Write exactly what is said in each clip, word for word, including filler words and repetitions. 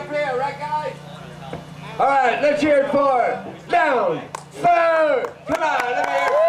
up here, right, guys? All right, let's hear it for Down Food. Come on, let me hear it.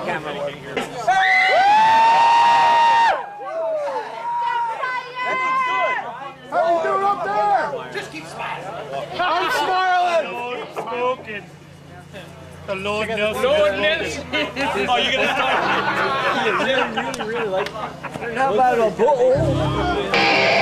camera work. How you doing up there? Just keep smiling. I'm smiling. Lord smoking. The Lord Nelson. Lord Nelson. Oh, you're gonna start? Yeah, really, really like. How about a bull?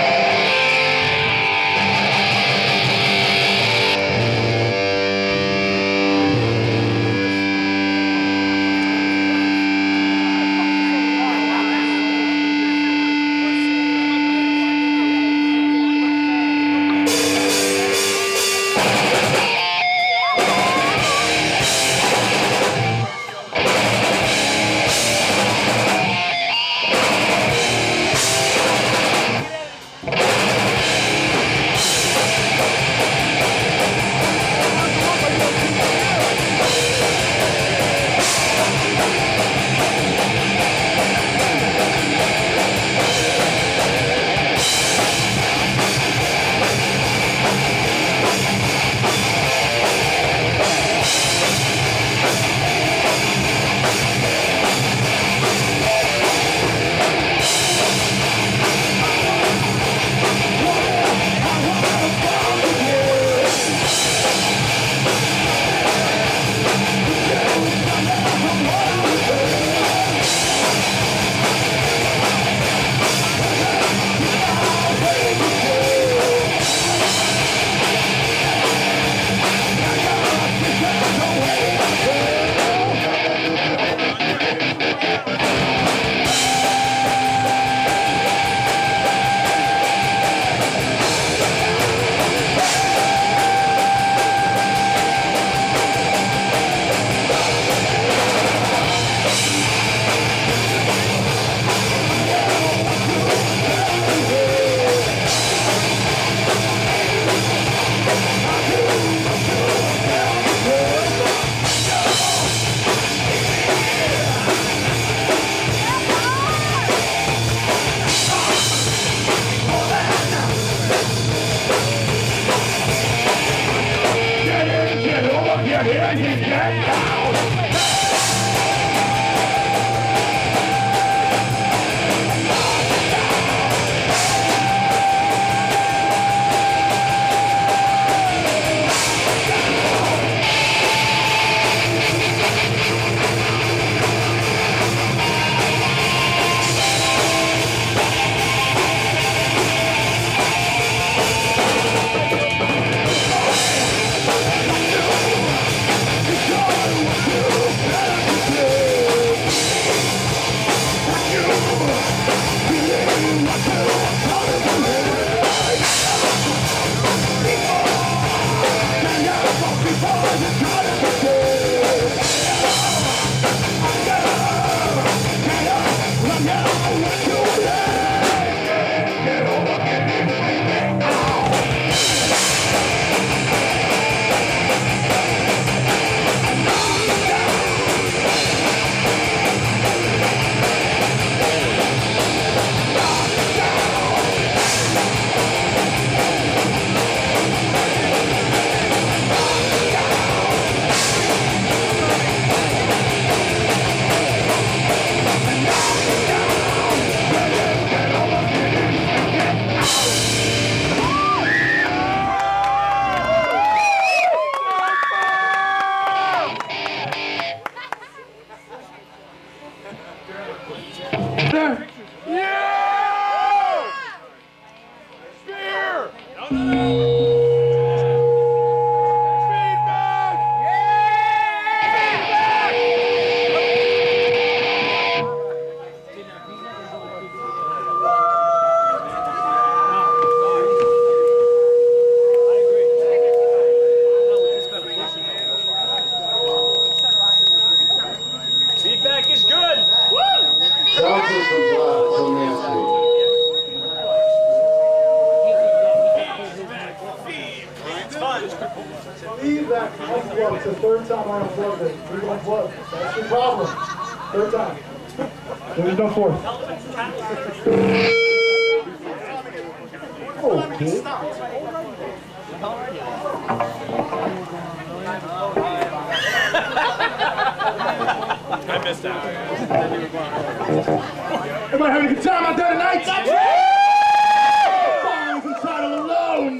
Feedback is good. Woo! Feedback. It's the third time I unplugged it. We're going to plug. That's your problem. Third time. There's no fourth. Okay. I missed out. Everybody having a good time out there tonight? Songs entitled Alone.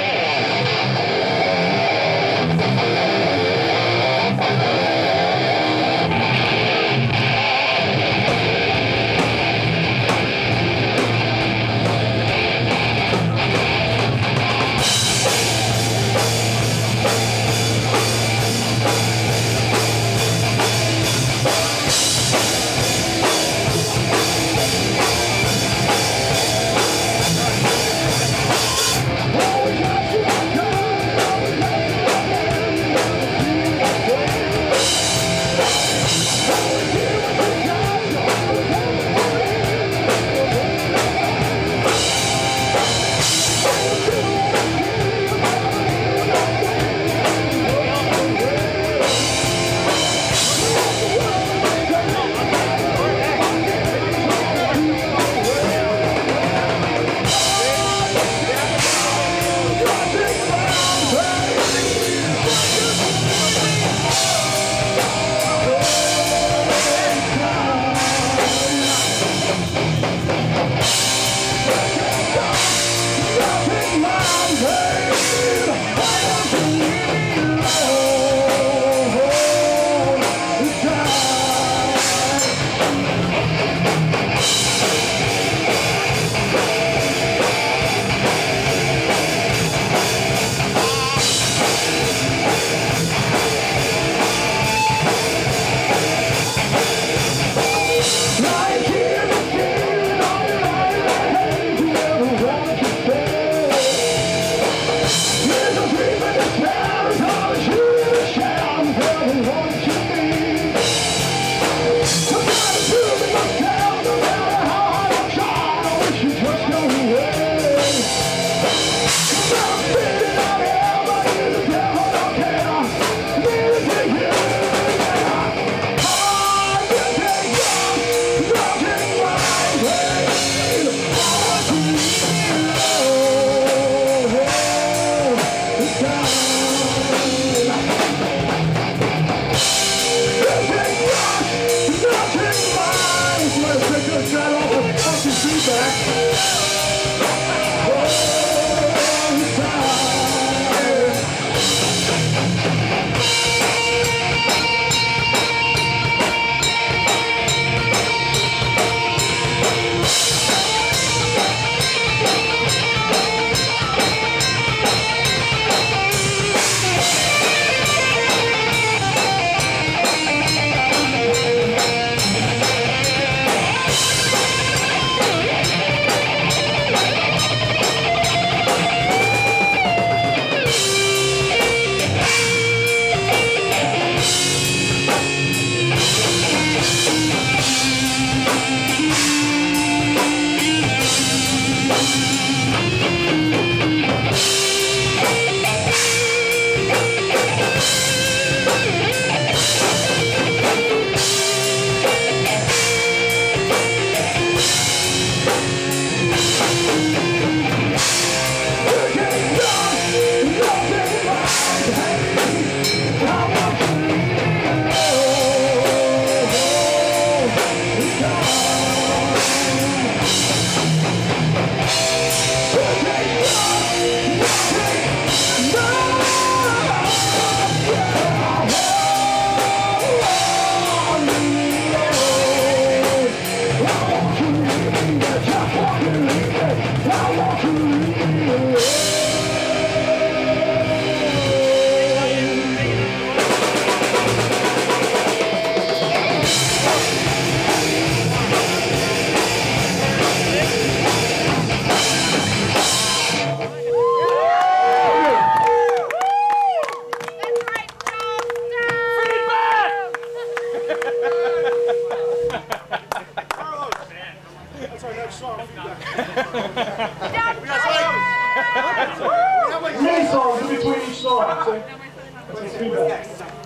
Mini songs in between each song. So, let's do that.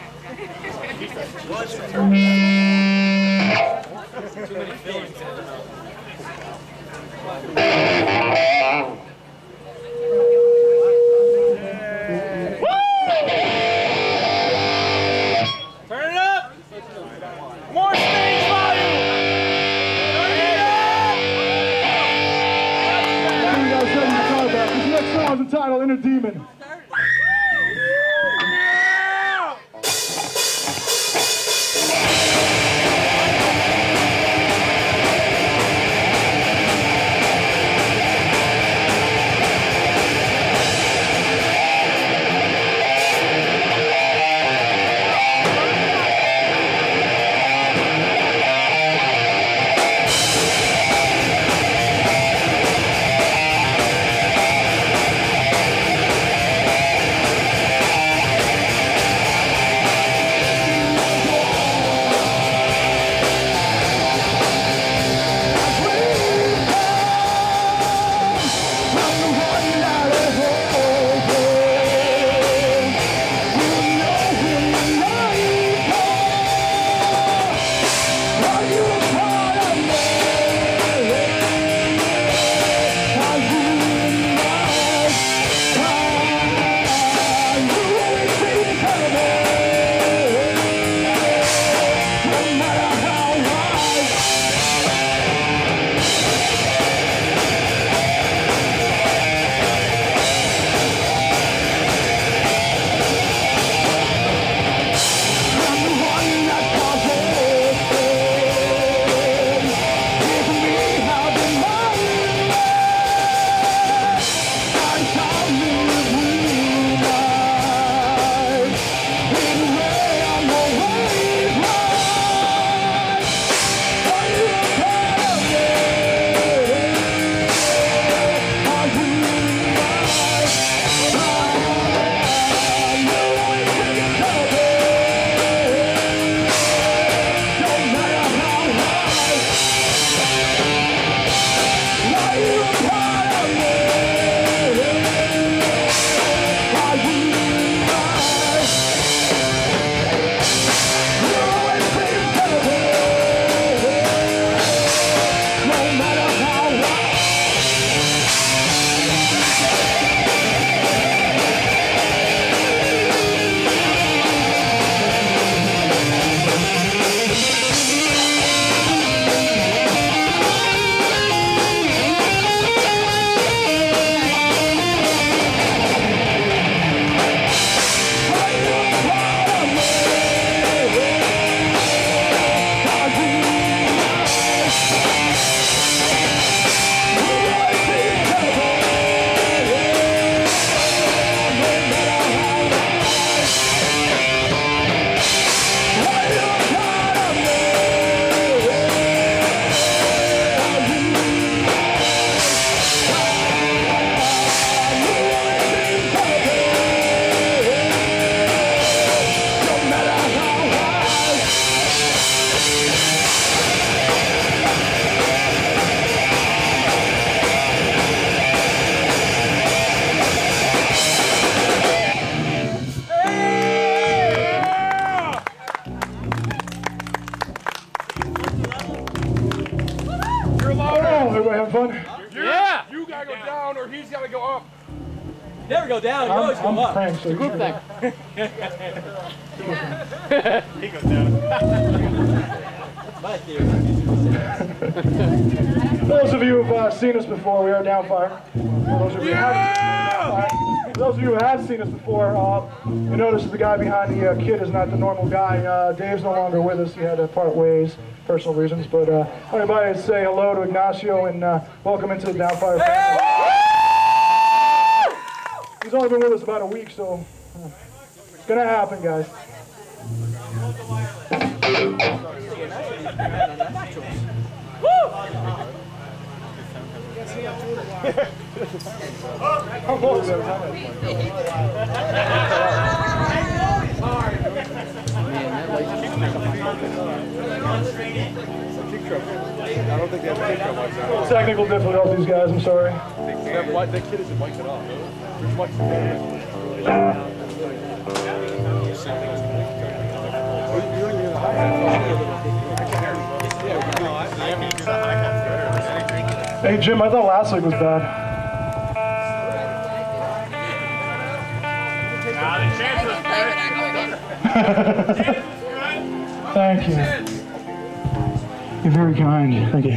Too many feelings. Turn it up! little inner demon. Yeah! You gotta go down or he's gotta go up. Never go down, you I'm, always go I'm up. Frank, so It's a group thing. He goes down. That's my theory. Those of you who have uh, seen us before, we are Downfire. Those of you, Yeah! have, those of you who have seen us before, uh, you notice the guy behind the uh, kid is not the normal guy. Uh, Dave's no longer with us. He had to part ways, personal reasons. But uh, everybody say hello to Ignacio and uh, welcome into the Downfire family. He's only been with us about a week, so uh, it's gonna happen, guys. I don't think they have a kick like that. Technical difficulties, guys. I'm sorry. That, that kid isn't mic'd it off. Which mic's the better? You don't even hear the hi-hat. Hey, Jim, I thought last week was bad. Thank you. You're very kind. Thank you.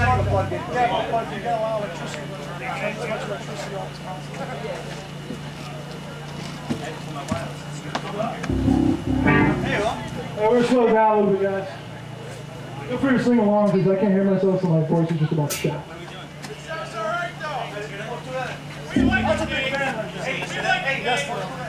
Hey, we're slow down a little bit, guys. Feel free to sing along because I can't hear myself, so my voice is just about shot. That's all right, though. We like to be. Hey, we like to be.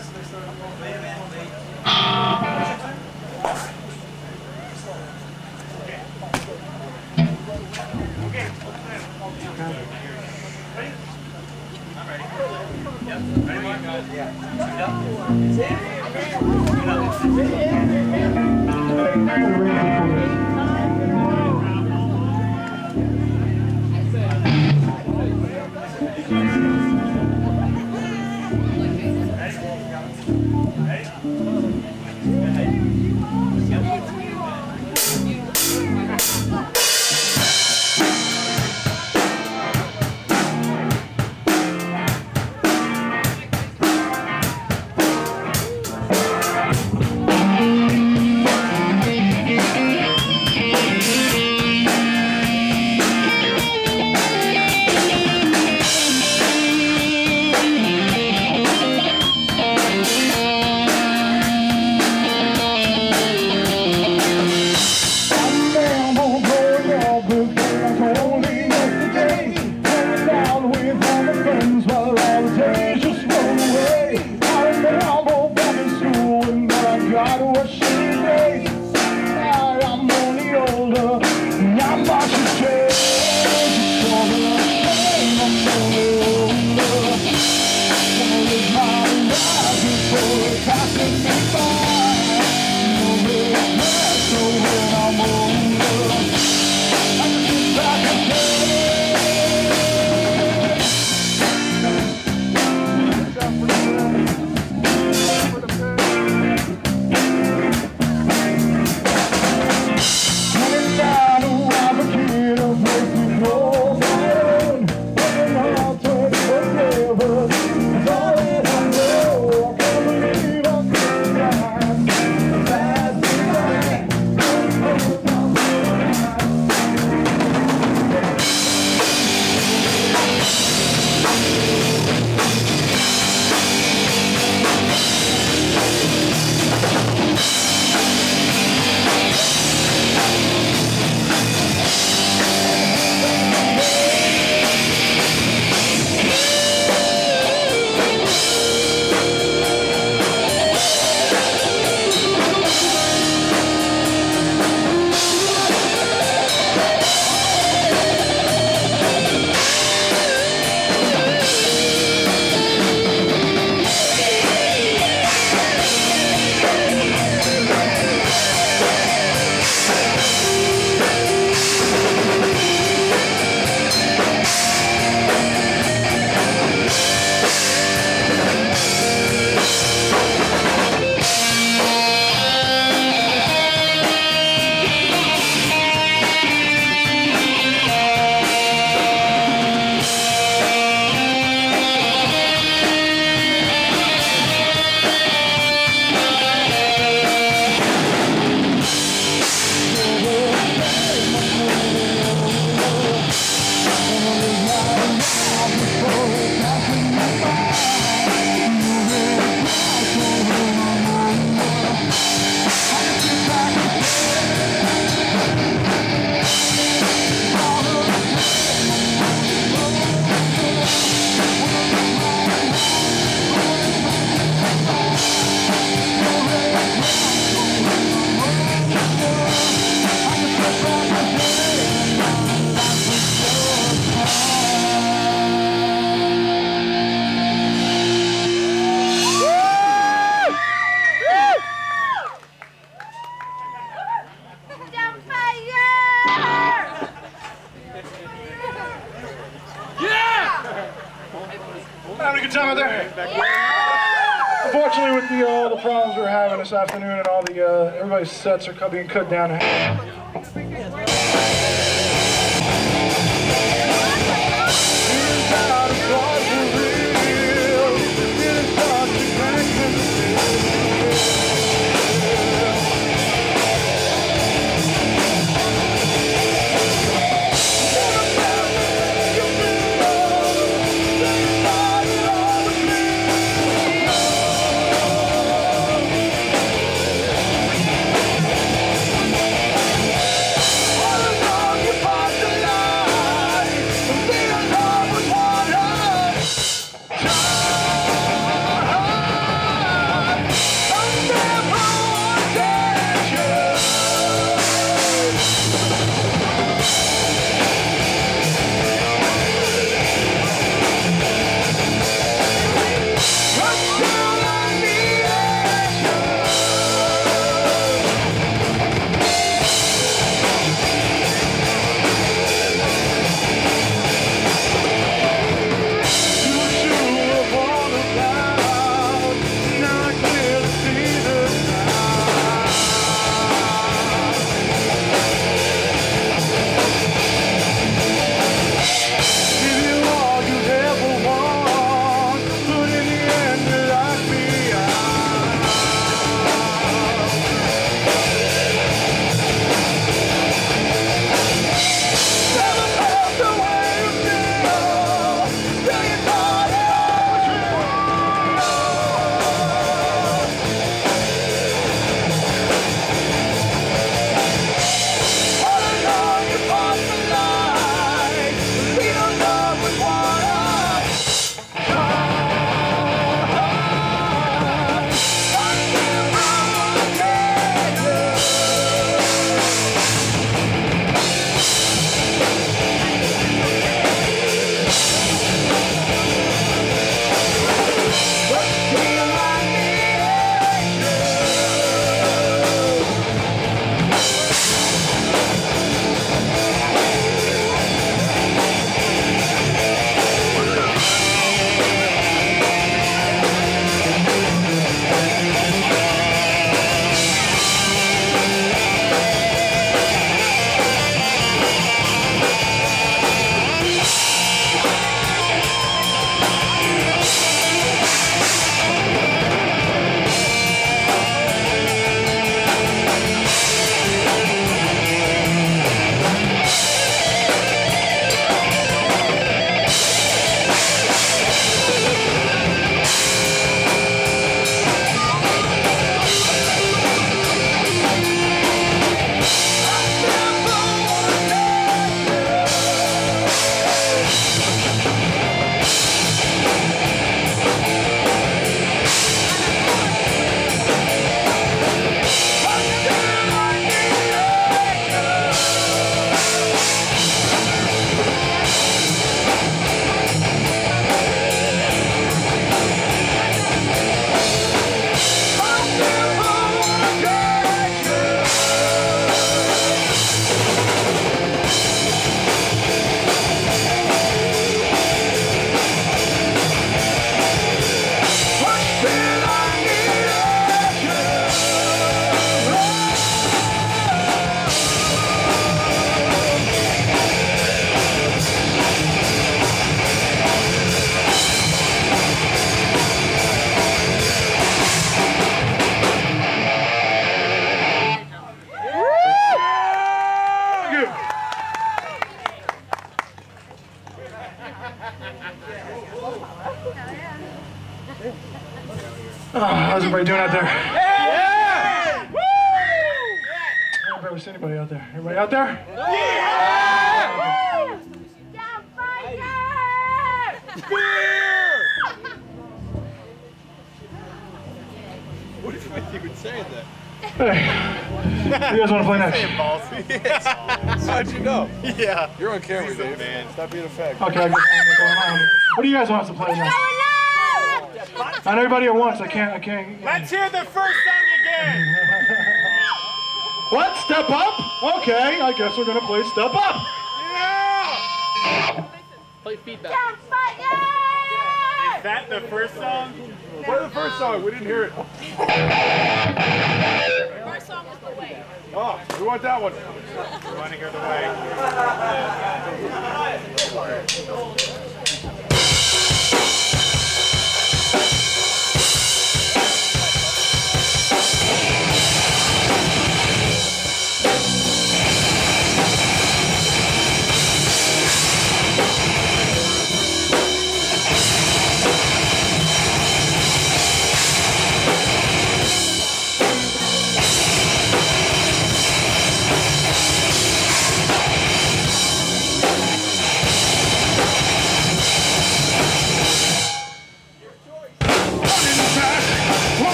Having a good time out there? Yeah! Unfortunately, with the, all the problems we're having this afternoon and all the, uh, everybody's sets are being cut down to half. Oh, how's everybody doing out there? Yeah! Woo! I've never seen anybody out there. Everybody out there? Yeah! What did you think you would say that? Hey, you guys want to play next? How'd you know? Yeah. You're on camera, Dave. Man. Stop being a fag. Okay, I guess I'm going on. What do you guys want us to play next? Not everybody at once. I can't. I can't. Let's hear the first song again! What? Step Up? Okay, I guess we're gonna play Step Up. Yeah! Play feedback. Is that the first song? Play the first song. We didn't hear it. First song was The Way. Oh, we want that one. You want to hear The Way?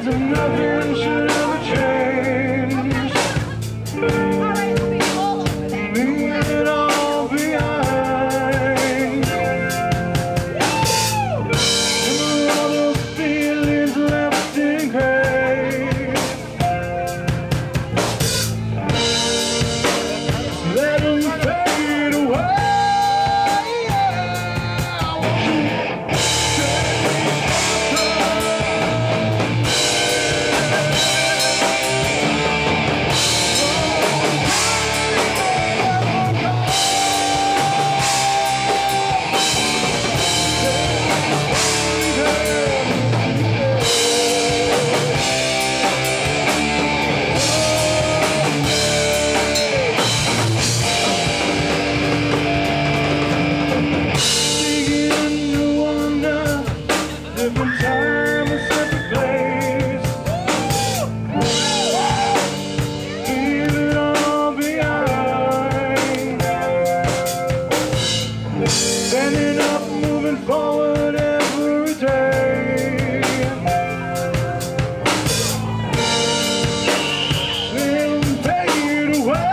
as if nothing should ever change. Leave it all behind. And all those feelings left in pain. Let them fade away. Different time, a separate place. Leave it all behind. Standing up, moving forward every day. Then fade away.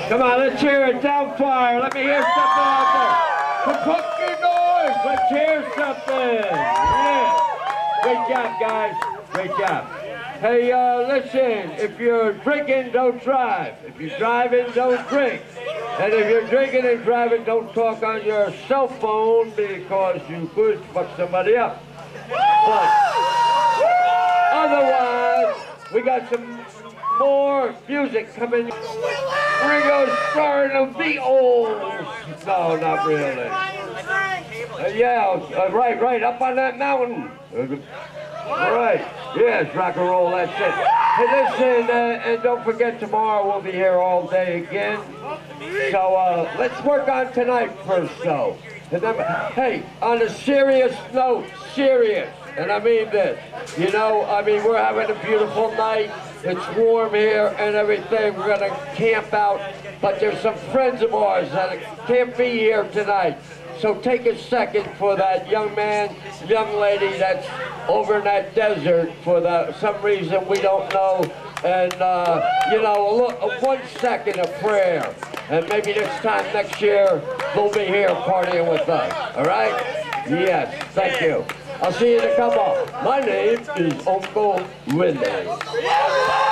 Come on, let's hear it. Downfire. Let me hear something out there. So put your noise. Let's hear something. Yeah. Great job, guys. Great job. Hey, uh, listen. If you're drinking, don't drive. If you're driving, don't drink. And if you're drinking and driving, don't talk on your cell phone because you could fuck somebody up. But otherwise, we got some more music coming. Ringo Starr and the Beatles. No, not really. Uh, yeah, uh, right, right, up on that mountain. All right, yes, rock and roll, that's it. Hey, listen, uh, and don't forget tomorrow we'll be here all day again. So uh, let's work on tonight first, though. And then, hey, on a serious note, serious, and I mean this, you know, I mean, we're having a beautiful night. It's warm here and everything. We're going to camp out, but there's some friends of ours that can't be here tonight. So take a second for that young man, young lady that's over in that desert for the, some reason we don't know. And, uh, you know, a look, a one second of prayer. And maybe this time next year, they'll be here partying with us. All right? Yes, thank you. I'll see you in a couple. My name is Uncle Willie.